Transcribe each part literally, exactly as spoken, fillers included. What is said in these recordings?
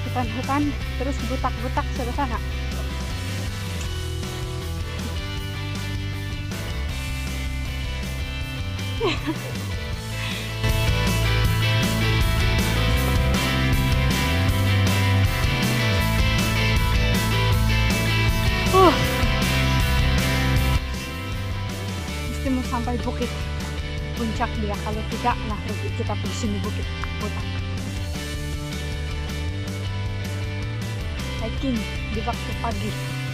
hutan-hutan, terus butak-butak sebelah sana. uh. Mesti mau sampai bukit puncak dia, kalau tidak nah rugi kita di sini bukit hutan. Hiking di waktu pagi.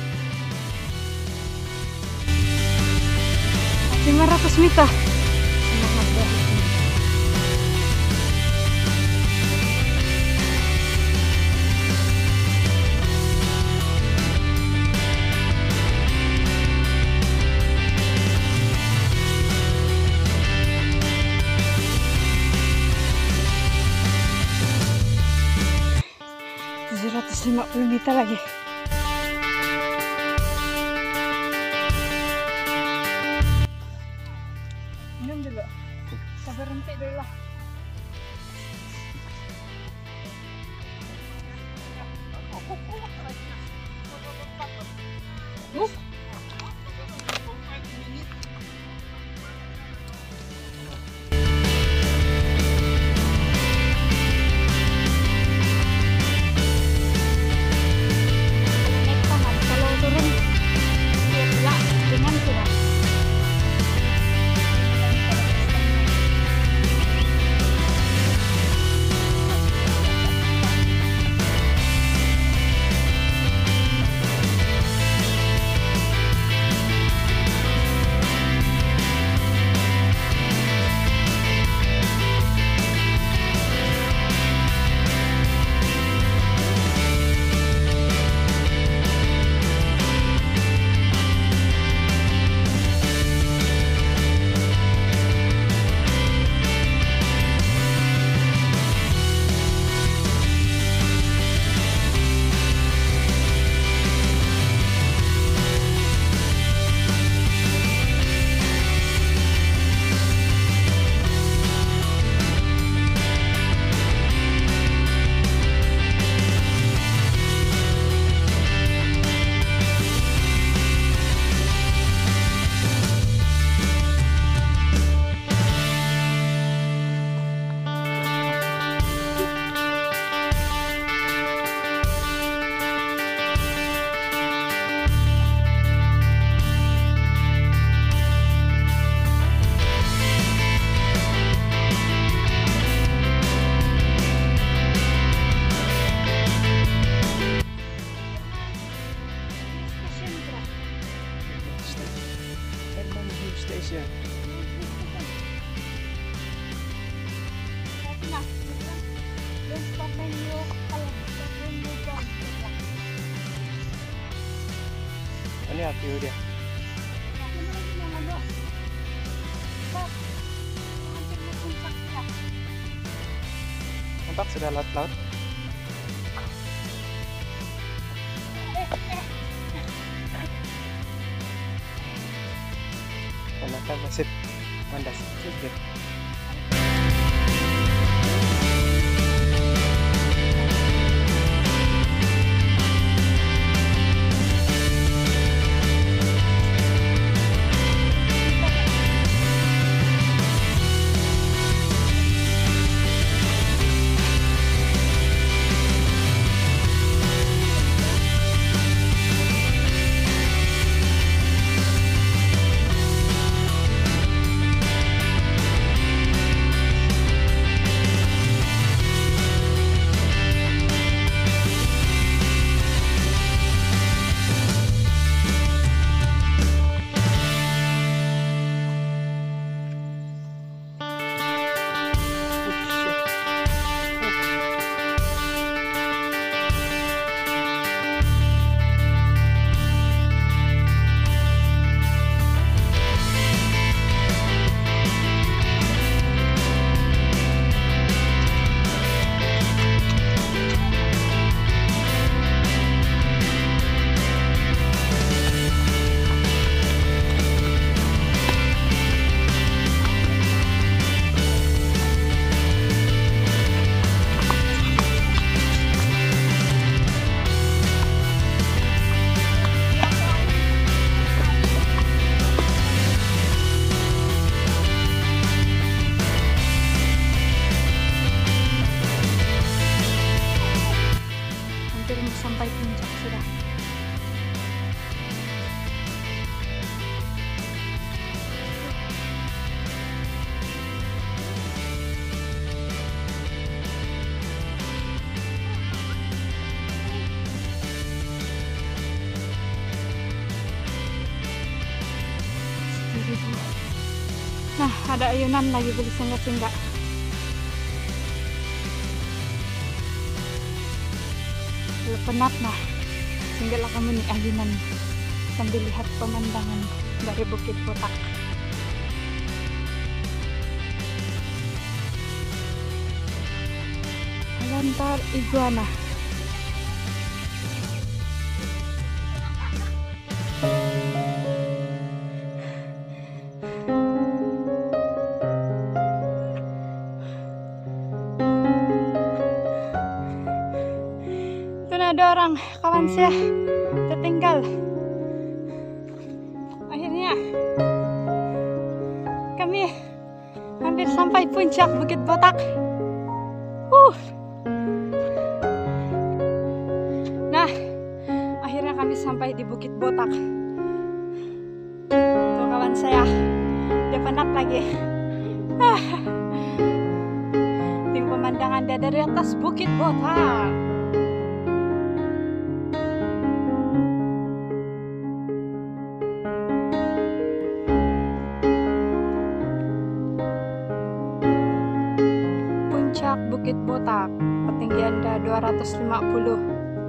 lima ratus meter. Semangat ya. tujuh ratus lima puluh meter lagi. Minum dulu. Kita berhenti dulu lah. Uh. Station. Ini view dia. Nampak sudah laut-laut. Karena masih mandas sedikit. ada ayunan lagi boleh singgah-singgah. Kalau penat nah, singgahlah kamu nih ayunan sambil lihat pemandangan dari Bukit Botak. Lantar Iguana. Itu ada orang kawan saya tertinggal. Akhirnya kami hampir sampai puncak Bukit Botak. Uh. Nah, akhirnya kami sampai di Bukit Botak. Tuh kawan saya, dia penat lagi. Ah. Ting pemandangan dia dari atas Bukit Botak. Puncak Bukit Botak, ketinggian dua ratus lima puluh.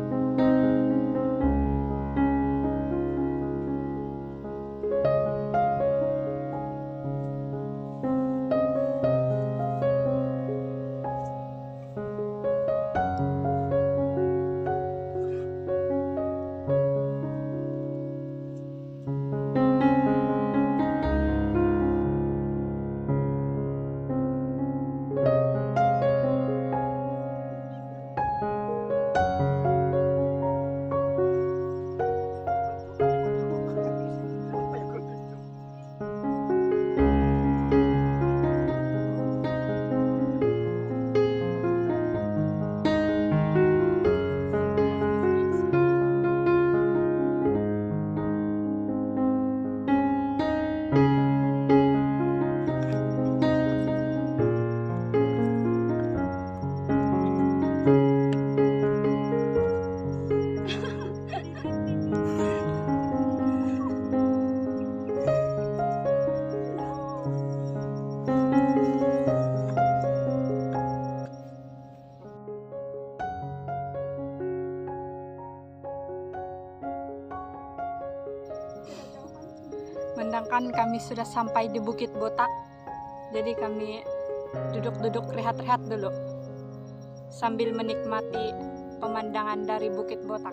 Sedangkan kami sudah sampai di Bukit Botak, jadi kami duduk-duduk rehat-rehat dulu sambil menikmati pemandangan dari Bukit Botak.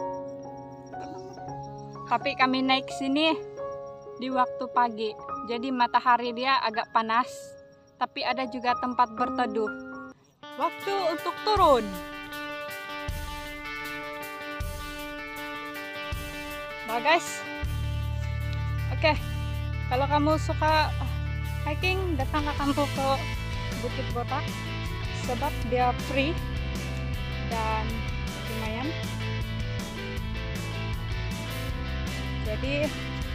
Tapi kami naik sini di waktu pagi, jadi matahari dia agak panas, tapi ada juga tempat berteduh. Waktu untuk turun. Nah guys, oke. Kalau kamu suka hiking, datanglah kamu ke Bukit Botak, sebab dia free dan lumayan. Jadi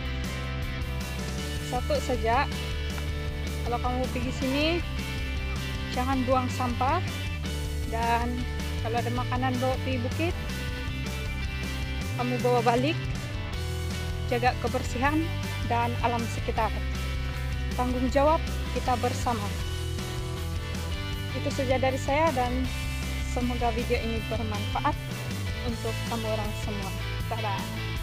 satu saja, kalau kamu pergi sini jangan buang sampah, dan kalau ada makanan bawa pergi bukit, kamu bawa balik. Jaga kebersihan dan alam sekitar. Tanggung jawab kita bersama. Itu saja dari saya, dan semoga video ini bermanfaat untuk kamu orang semua. Dadah.